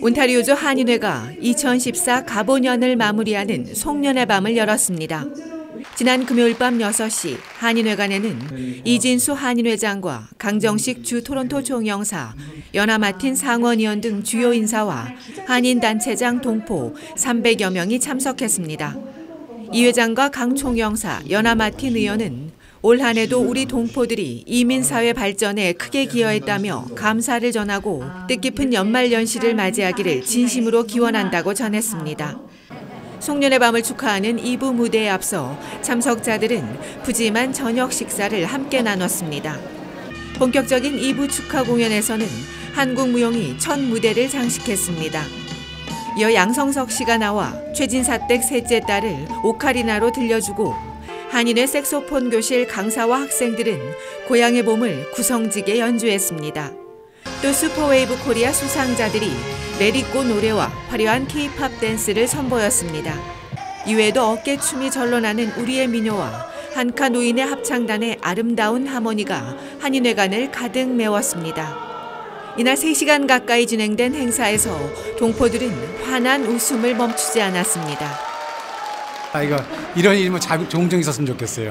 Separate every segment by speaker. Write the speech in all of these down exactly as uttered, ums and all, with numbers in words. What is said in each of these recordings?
Speaker 1: 온타리오주 한인회가 이천십사 가보년을 마무리하는 송년회 밤을 열었습니다. 지난 금요일 밤 여섯 시 한인회관에는 이진수 한인회장과 강정식 주 토론토 총영사, 연하마틴 상원의원 등 주요 인사와 한인단체장 동포 삼백여 명이 참석했습니다. 이 회장과 강 총영사, 연하마틴 의원은 올 한 해도 우리 동포들이 이민사회 발전에 크게 기여했다며 감사를 전하고 뜻깊은 연말연시를 맞이하기를 진심으로 기원한다고 전했습니다. 송년회 밤을 축하하는 이 부 무대에 앞서 참석자들은 푸짐한 저녁 식사를 함께 나눴습니다. 본격적인 이 부 축하 공연에서는 한국무용이 첫 무대를 장식했습니다. 이어 양성석 씨가 나와 최진사댁 셋째 딸을 오카리나로 들려주고 한인회 색소폰 교실 강사와 학생들은 고향의 봄을 구성지게 연주했습니다. 또 슈퍼웨이브 코리아 수상자들이 메리꼬 노래와 화려한 케이팝 댄스를 선보였습니다. 이외에도 어깨춤이 절로 나는 우리의 미녀와 한카 노인의 합창단의 아름다운 하모니가 한인회관을 가득 메웠습니다. 이날 세 시간 가까이 진행된 행사에서 동포들은 환한 웃음을 멈추지 않았습니다.
Speaker 2: 아, 이거 이런 일이 뭐 종종 있었으면 좋겠어요.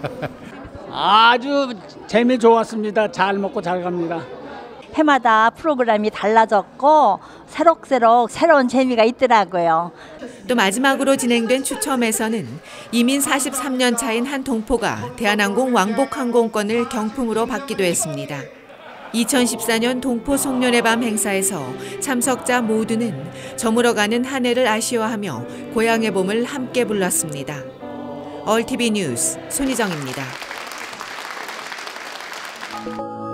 Speaker 3: 아주 재미 좋았습니다. 잘 먹고 잘 갑니다.
Speaker 4: 해마다 프로그램이 달라졌고 새록새록 새로운 재미가 있더라고요.
Speaker 1: 또 마지막으로 진행된 추첨에서는 이민 사십삼 년 차인 한 동포가 대한항공 왕복 항공권을 경품으로 받기도 했습니다. 이천십사 년 동포 송년회 밤 행사에서 참석자 모두는 저물어가는 한 해를 아쉬워하며 고향의 봄을 함께 불렀습니다. 얼티비 뉴스 손희정입니다.